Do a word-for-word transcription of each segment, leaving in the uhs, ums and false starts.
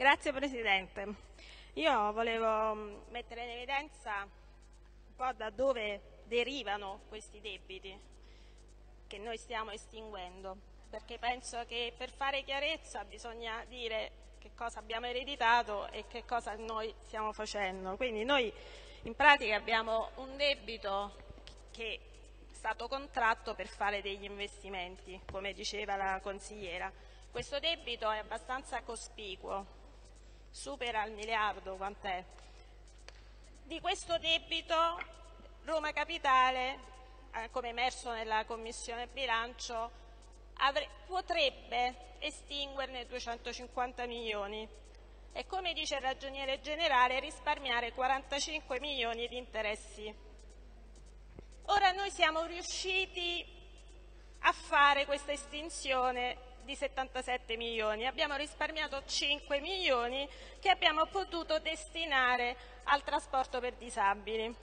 Grazie Presidente. Io volevo mettere in evidenza un po' da dove derivano questi debiti che noi stiamo estinguendo, perché penso che per fare chiarezza bisogna dire che cosa abbiamo ereditato e che cosa noi stiamo facendo. Quindi noi in pratica abbiamo un debito che è stato contratto per fare degli investimenti, come diceva la consigliera. Questo debito è abbastanza cospicuo, supera il miliardo, quant'è? Di questo debito Roma Capitale, eh, come emerso nella Commissione Bilancio, avre- potrebbe estinguerne duecentocinquanta milioni e, come dice il Ragioniere Generale, risparmiare quarantacinque milioni di interessi. Ora noi siamo riusciti a fare questa estinzione di settantasette milioni, abbiamo risparmiato cinque milioni che abbiamo potuto destinare al trasporto per disabili.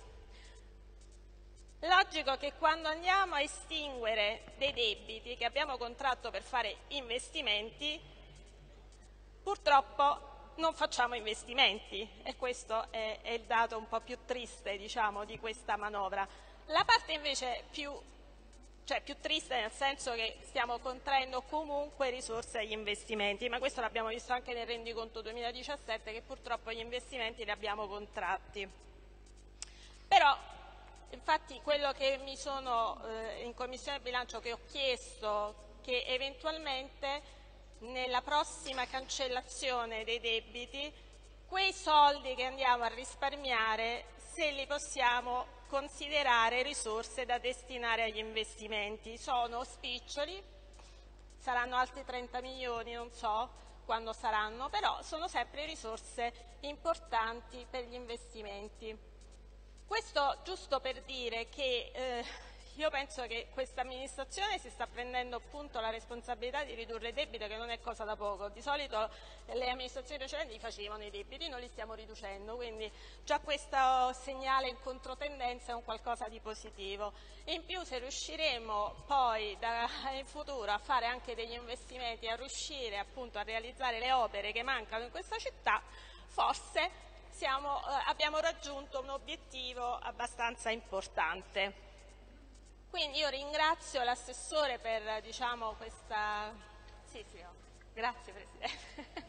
Logico che quando andiamo a estinguere dei debiti che abbiamo contratto per fare investimenti, purtroppo non facciamo investimenti, e questo è, è il dato un po' più triste, diciamo, di questa manovra. La parte invece più Cioè più triste nel senso che stiamo contraendo comunque risorse agli investimenti, ma questo l'abbiamo visto anche nel rendiconto duemiladiciassette, che purtroppo gli investimenti li abbiamo contratti. Però, infatti, quello che mi sono eh, in Commissione Bilancio che ho chiesto che eventualmente nella prossima cancellazione dei debiti quei soldi che andiamo a risparmiare, se li possiamo considerare risorse da destinare agli investimenti. Sono spiccioli, saranno altri trenta milioni, non so quando saranno, però sono sempre risorse importanti per gli investimenti. Questo giusto per dire che eh, io penso che questa amministrazione si sta prendendo appunto la responsabilità di ridurre il debito, che non è cosa da poco. Di solito le amministrazioni precedenti facevano i debiti, noi li stiamo riducendo, quindi già questo segnale in controtendenza è un qualcosa di positivo. E in più, se riusciremo poi da, in futuro a fare anche degli investimenti, a riuscire appunto a realizzare le opere che mancano in questa città, forse siamo, eh, abbiamo raggiunto un obiettivo abbastanza importante. Quindi io ringrazio l'assessore per, diciamo, questa... Sì, sì, oh. Grazie Presidente.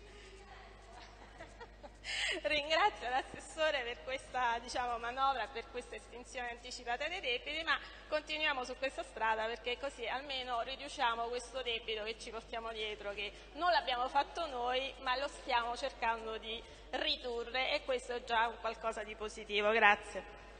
Ringrazio l'assessore per questa, diciamo, manovra, per questa estinzione anticipata dei debiti, ma continuiamo su questa strada, perché così almeno riduciamo questo debito che ci portiamo dietro, che non l'abbiamo fatto noi, ma lo stiamo cercando di ridurre, e questo è già un qualcosa di positivo. Grazie.